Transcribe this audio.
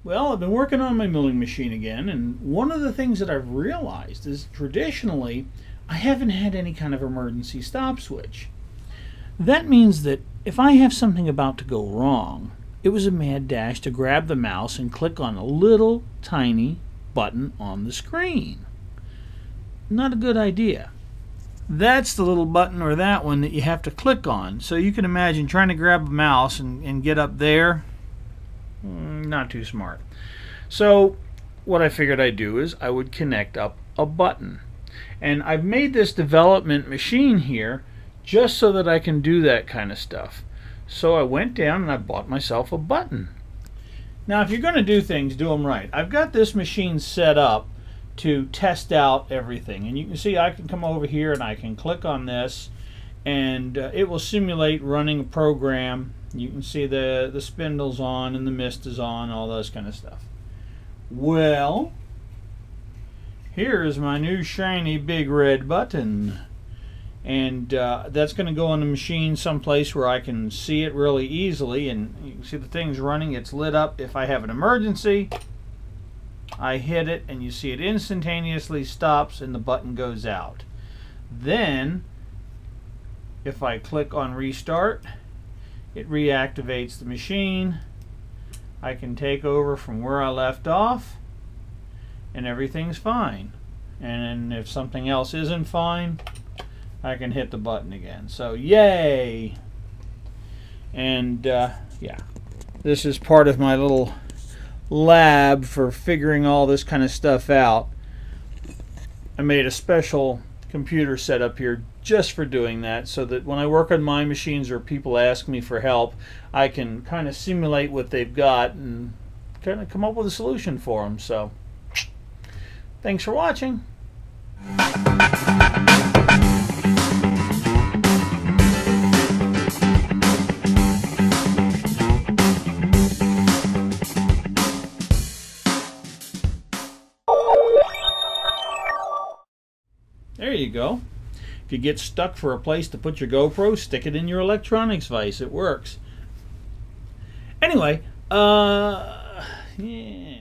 Well, I've been working on my milling machine again, and one of the things that I've realized is traditionally I haven't had any kind of emergency stop switch. That means that if I have something about to go wrong, it was a mad dash to grab the mouse and click on a little tiny button on the screen. Not a good idea. That's the little button, or that one, that you have to click on. So you can imagine trying to grab a mouse and get up there. Not too smart. So what I figured I'd do is I would connect up a button. And I've made this development machine here just so that I can do that kind of stuff. So I went down and I bought myself a button. Now if you're going to do things, do them right. I've got this machine set up to test out everything. And you can see I can come over here and I can click on this and it will simulate running a program. You can see the spindle's on and the mist is on, all those kind of stuff. Well, here is my new shiny big red button. And that's going to go on the machine someplace where I can see it really easily. And you can see the thing's running. It's lit up. If I have an emergency, I hit it and you see it instantaneously stops and the button goes out. Then, if I click on restart, it reactivates the machine. I can take over from where I left off and everything's fine. And if something else isn't fine, I can hit the button again. So yay! And yeah, this is part of my little lab for figuring all this kind of stuff out. I made a special computer setup here just for doing that, so that when I work on my machines or people ask me for help, I can kind of simulate what they've got and kind of come up with a solution for them. So thanks for watching. There you go. If you get stuck for a place to put your GoPro, stick it in your electronics vise. It works. Anyway, yeah.